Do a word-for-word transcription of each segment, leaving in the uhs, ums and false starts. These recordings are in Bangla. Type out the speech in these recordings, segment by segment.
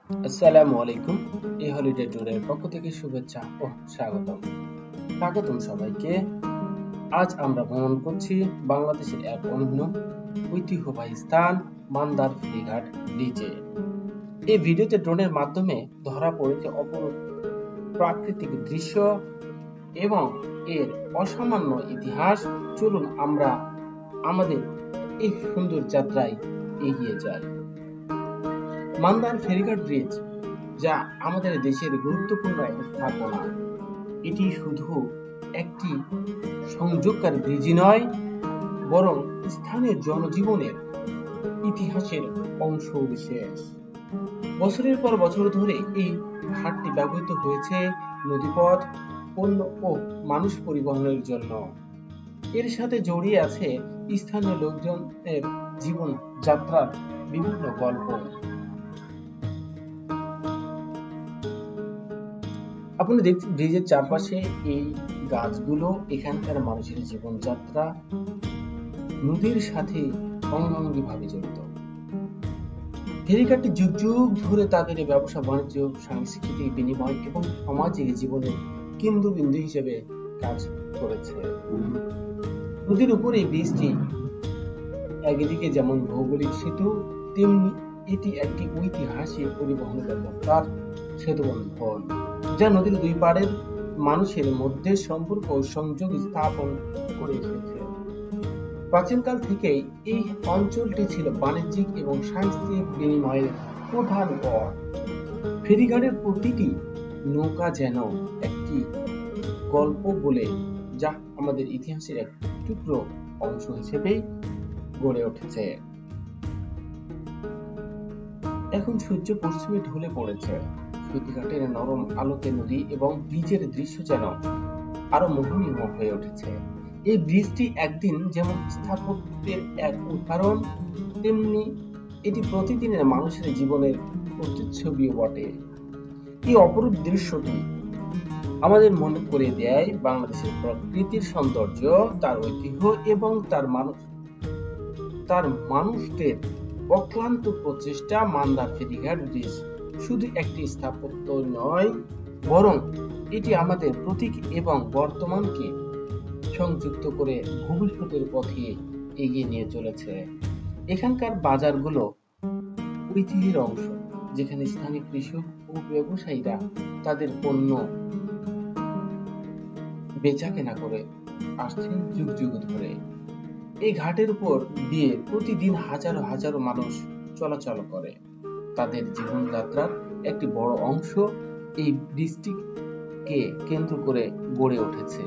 আসসালামু আলাইকুম। এই হলিডে ট্যুরের পক্ষ থেকে শুভেচ্ছা ও স্বাগতম। স্বাগতম সবাইকে। আজ আমরা ভ্রমণ করছি বাংলাদেশের এক অনন্য ঐতিহ্যবাহী স্থান মান্দার ফেরিঘাট ব্রিজে। এই ভিডিওতে ড্রোনের মাধ্যমে ধরা পড়েছে অপরূপ প্রাকৃতিক দৃশ্য এবং এর অসামান্য ইতিহাস। চলুন আমরা আমাদের এই সুন্দর যাত্রায় এগিয়ে যাই। মান্দার ফেরিঘাট ব্রিজ, যা আমাদের দেশের গুরুত্বপূর্ণ এক স্থাপনা, এটি শুধু একটি সংযোগকারী ব্রিজ নয়, বরং স্থানীয় জনজীবনের ইতিহাসের অংশ বিশেষ। বছরের পর বছর ধরে এই ঘাটটি ব্যবহৃত হয়েছে নদীপথ, পণ্য ও মানুষ পরিবহনের জন্য। এর সাথে জড়িয়ে আছে স্থানীয় লোকজনের জীবন যাত্রার বিভিন্ন গল্প। আপনি দেখছেন ব্রিজের চারপাশে এই গাছগুলো এখানকার মানুষের জীবনযাত্রা নদীর সাথে অঙ্গাঙ্গি ভাবে জড়িত। ফেরিঘাটটি যুগ যুগ ধরে তাদের ব্যবসা বাণিজ্য, সাংস্কৃতিক বিনিময় এবং সামাজিক জীবনের কেন্দ্রবিন্দু হিসেবে কাজ করেছে। নদীর উপরে ব্রিজটি একদিকে যেমন ভৌগোলিক সেতু, তেমনি এটি একটি ঐতিহাসিক পরিবহন ব্যবস্থার সেতুবন্ধন, যা নদীর দুই পাড়ের মানুষের মধ্যে সম্পর্ক ও সংযোগ স্থাপন করে এসেছে। প্রাচীনকাল থেকেই এই অঞ্চলটি ছিল বাণিজ্যিক এবং সাংস্কৃতিক বিনিময়ের প্রধান পথ। ফেরিঘাটের প্রতিটি নৌকা যেন একটি গল্প বলে, যা আমাদের ইতিহাসের এক টুকরো অংশ হিসেবে গড়ে উঠেছে। এখন সূর্য পশ্চিমে ঢলে পড়েছে। ফেরিঘাটের নরম আলোতে নদী এবং ব্রিজের দৃশ্য যেন আরো মোহনীয় হয়ে উঠেছে। এই ব্রিজটি একদিন যেমন স্থাপত্যের এক উদাহরণ, তেমনি এটি প্রতিদিনের মানুষের জীবনের প্রতিচ্ছবিও বটে। এই অপরূপ দৃশ্যটি আমাদের মনে করে দেয় বাংলাদেশের প্রকৃতির সৌন্দর্য, তার ঐতিহ্য এবং তার মানুষ তার মানুষদের অক্লান্ত প্রচেষ্টা। মান্দার ফেরিঘাট ব্রিজ শুধু একটি স্থাপত্য নয়, বরং এটি আমাদের প্রতীক এবং বর্তমানকে সংযুক্ত করে ভবিষ্যতের পথে এগিয়ে নিয়ে চলেছে। এখানকার বাজারগুলো ঐতিহ্যের অংশ, যেখানে স্থানীয় কৃষক ও ব্যবসায়ীরা তাদের পণ্য বেচা কেনা করে আসছেন যুগ যুগ ধরে। এই ঘাটের উপর দিয়ে প্রতিদিন হাজারো হাজারো মানুষ চলাচল করে। তাদের জীবনযাত্রার একটি বড় অংশ এই ব্রিজটিকে কেন্দ্র করে গড়ে উঠেছে।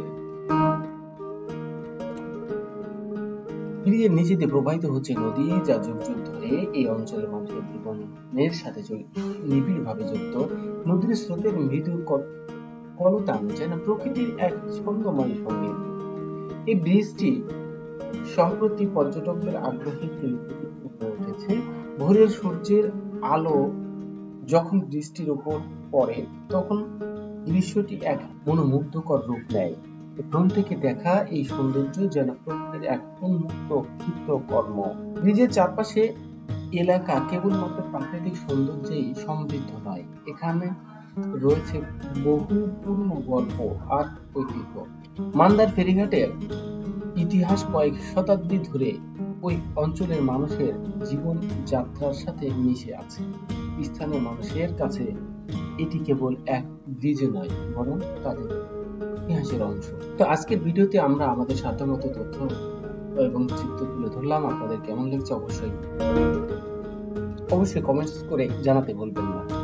ব্রিজের নিচে দিয়ে প্রবাহিত হচ্ছে নদী, যা যুগ যুগ ধরে এই অঞ্চলের মানুষের জীবনের সাথে নিবিড়ভাবে যুক্ত। নদীর স্রোতের মৃদু কলতান যেন প্রকৃতির এক ছন্দময় সঙ্গীত। এই ব্রিজটি সম্প্রতি পর্যটকদের আগ্রহের কেন্দ্র হয়ে উঠেছে। ভোরের সূর্যের আলো যখন ব্রিজটির উপর পড়ে, তখন দৃশ্যটি এক মনোমুগ্ধকর রূপ নেয়। ড্রোন থেকে দেখা এই সৌন্দর্য যেন প্রকৃতির এক উন্মুক্ত চিত্রকর্ম। ব্রিজের চারপাশে এলাকা কেবলমাত্র প্রাকৃতিক সৌন্দর্যেই সমৃদ্ধ নয়, এখানে রয়েছে বহু পুরনো গল্প আর ঐতিহ্য। মান্দার ফেরিঘাটের ইতিহাস কয়েক শতাব্দী ধরে ওই অঞ্চলের মানুষের জীবন যাত্রার সাথে মিশে আছে। স্থানীয় মানুষের কাছে এটি কেবল এক ব্রিজ নয়, বরং তাদের ইতিহাসের অংশ। তো আজকের ভিডিওতে আমরা আমাদের সাধ্যমতো তথ্য এবং চিত্র তুলে ধরলাম। আপনাদের কেমন লাগছে অবশ্যই অবশ্যই কমেন্টস করে জানাতে ভুলবেন না।